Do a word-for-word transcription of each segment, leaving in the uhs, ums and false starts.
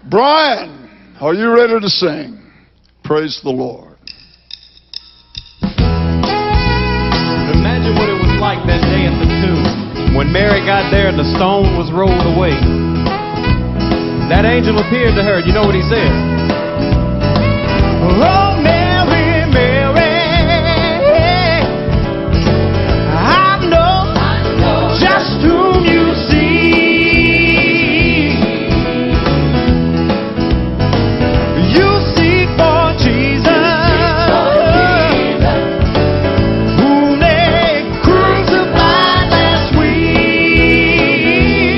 Brian, are you ready to sing? Praise the Lord. Imagine what it was like that day at the tomb. When Mary got there, the stone was rolled away. That angel appeared to her. You know what he said? Oh, Mary, Mary, I know, I know just whom you see. You seek for Jesus, whom they crucified last week.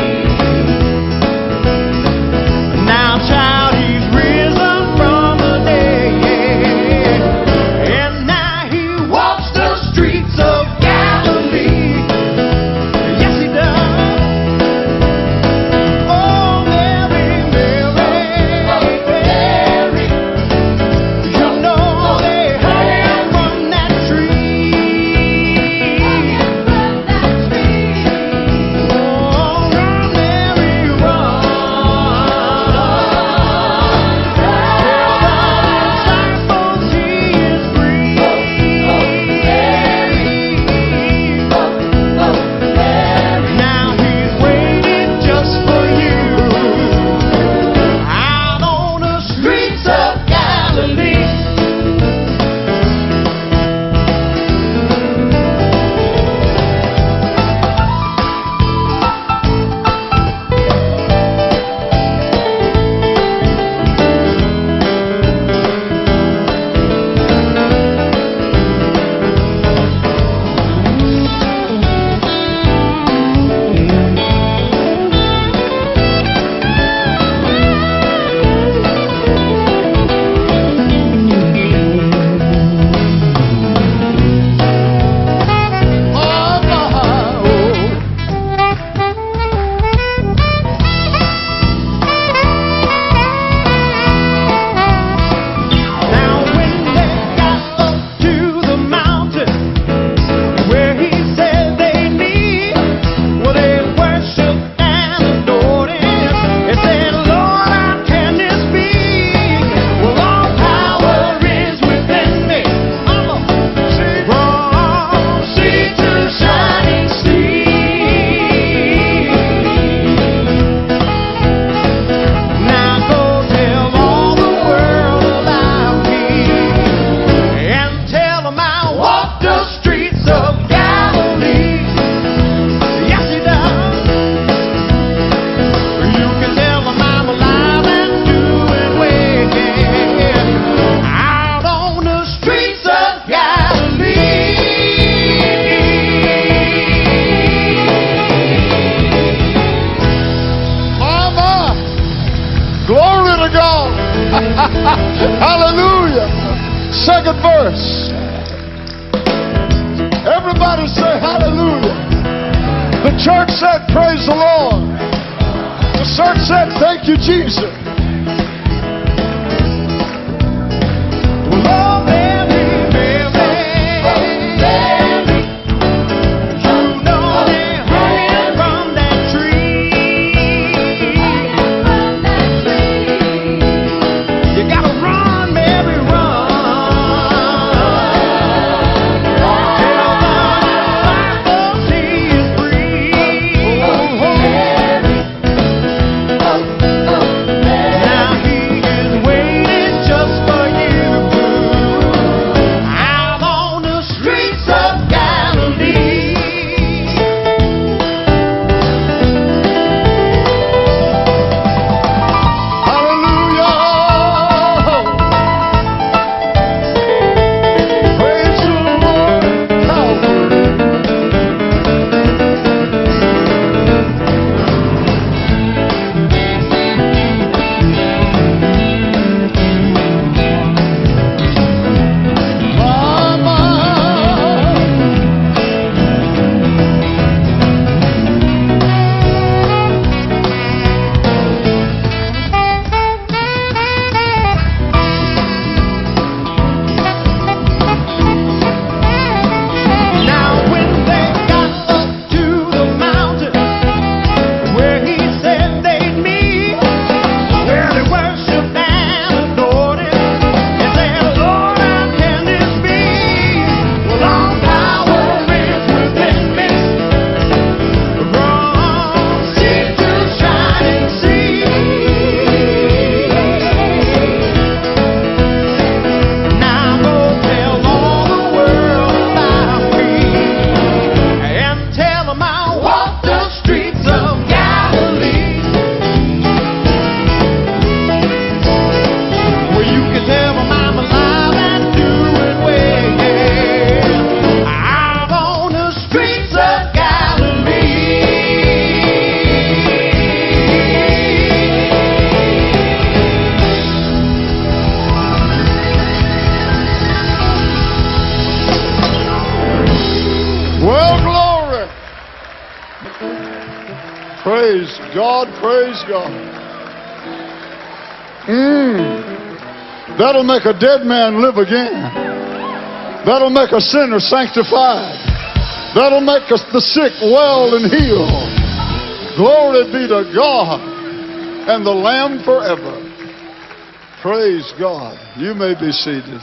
Now, child, he's risen from the dead, and now he walks the streets of Galilee. Yes, he does. Oh, Mary, Mary, you know they hang from that tree. Oh, run, Mary, run. Tell the disciples he is free. Now he's waiting just for you out on the streets of Galilee. Now when they got up to the mountain where he said they meet, well, they worshiped and adored him. They said, Lord, how can this be? Well, all power is within me. From sea to shining sea. Now go tell all the world about me, and tell them I walk the streets of Galilee. Yes, he does. You can tell them I'm alive and doing well out on the streets of Galilee. Mama, glory to God. Hallelujah. Second verse. Everybody say hallelujah. The church said praise the Lord. The church said thank you, Jesus. Oh, Mary, Mary, you know they hang from that tree. You gotta run, Mary, run. Tell the disciples he is free. Oh, Mary, Praise God, praise God. Mm. That'll make a dead man live again. That'll make a sinner sanctified. That'll make us the sick well and healed. Glory be to God and the Lamb forever. Praise God. You may be seated.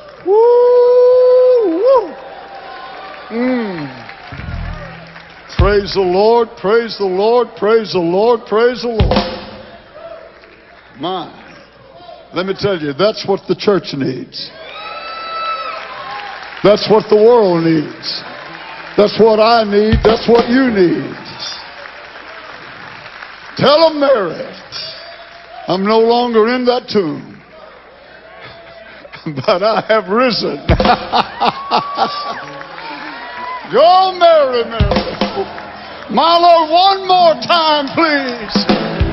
Woo! Woo! Mm. Praise the Lord, praise the Lord, praise the Lord, praise the Lord. My, let me tell you, that's what the church needs. That's what the world needs. That's what I need. That's what you need. Tell them, Mary, I'm no longer in that tomb, but I have risen. Go, Mary, Mary. My Lord, one more time, please.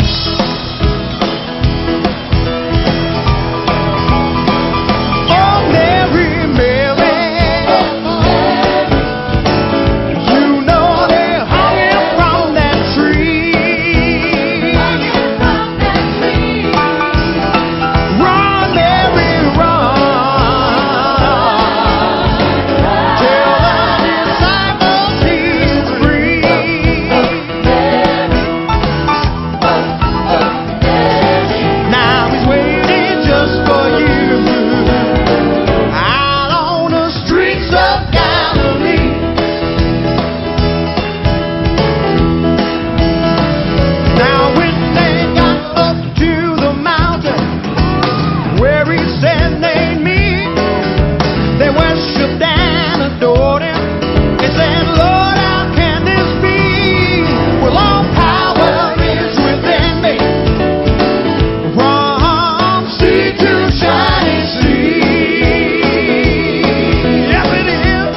Oh, Mary, Mary, you know they're hanging from that tree. Run, Mary, run. Tell the disciples he's free. Now he's waiting just for you. Out on the streets of Galilee. Now when they got up to the mountain where he said they'd meet, they worshiped and adored him. They said, Lord, how can this be? Well, all power is within me. From sea to shining sea. Yes, it is.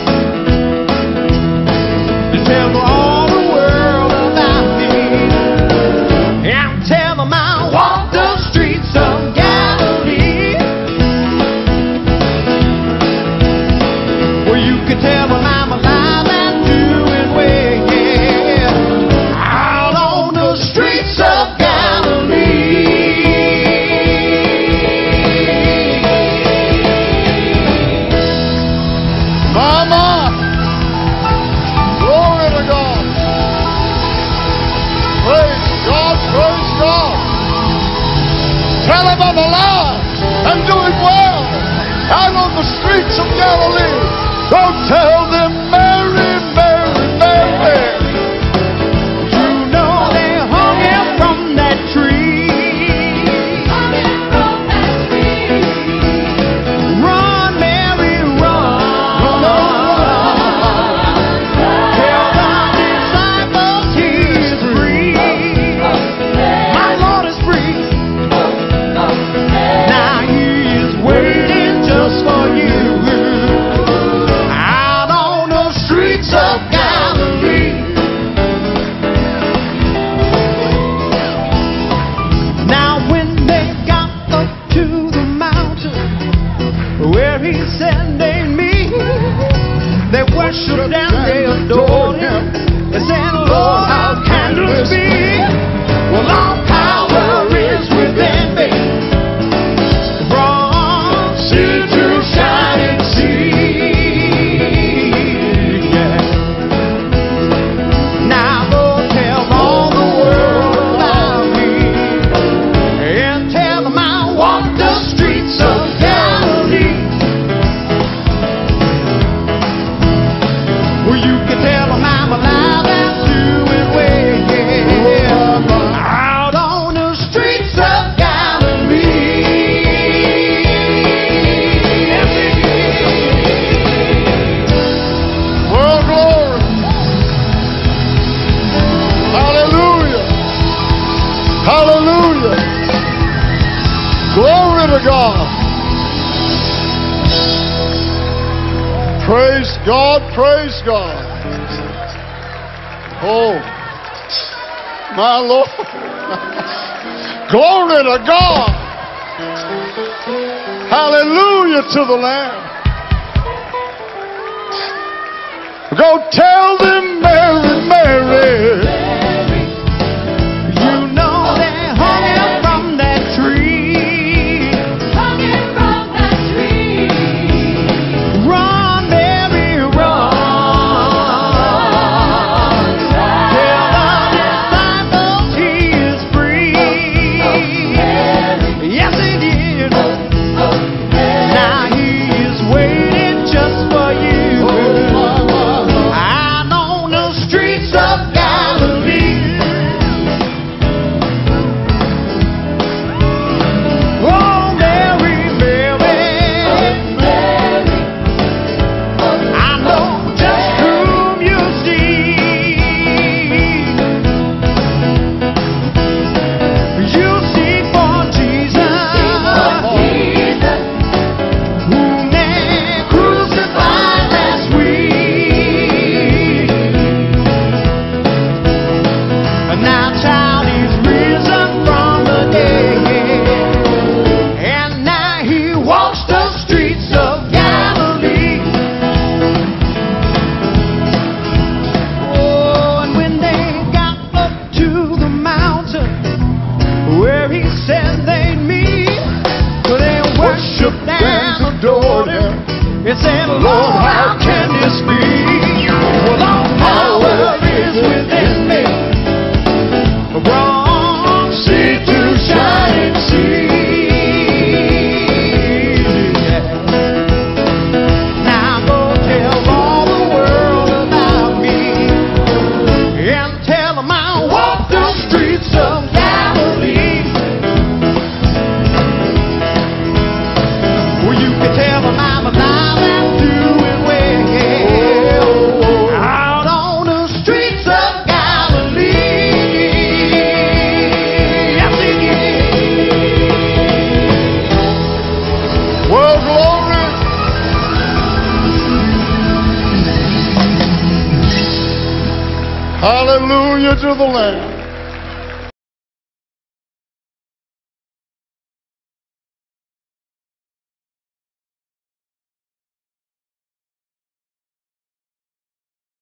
To tell all the world about me. And tell them I walk the streets of Galilee. Well, you can tell them I'm alive and doing well. Out on the streets of Galilee. Mama, glory to God. Praise God, praise God. Tell him I'm alive and doing well out on the streets of Galilee. Don't tell them, Mary, Mary, Mary. You know they hung him from that tree. Run, Mary, run. Tell the disciples he's free. My Lord is free. Now he is waiting just for you. Out on the streets of Galilee. Now when they got up to the mountain where he said they'd meet, they worshiped and they adored him. They said, Lord, how can this be? Well, all power is within me. From sea to shining sea. Yeah. Now, Lord, tell all the world about me. And tell them I walk the streets of Galilee. Well, you can tell them I'm alive and doing well, yeah. Out on the streets of Galilee. Well, glory. Hallelujah. Hallelujah. Glory to God. Praise God, praise God. Oh, my Lord. Glory to God. Hallelujah to the Lamb. Go tell them, Mary, Mary. You said, Lord, how can this be? Well, all power is within me. From sea to shining sea. Now go tell all the world about me, and tell them I walk the streets of Galilee. Well, you can tell them I'm alive and doing well out on the streets of Galilee. Yes, it is. Well, glory. Hallelujah to the Lamb.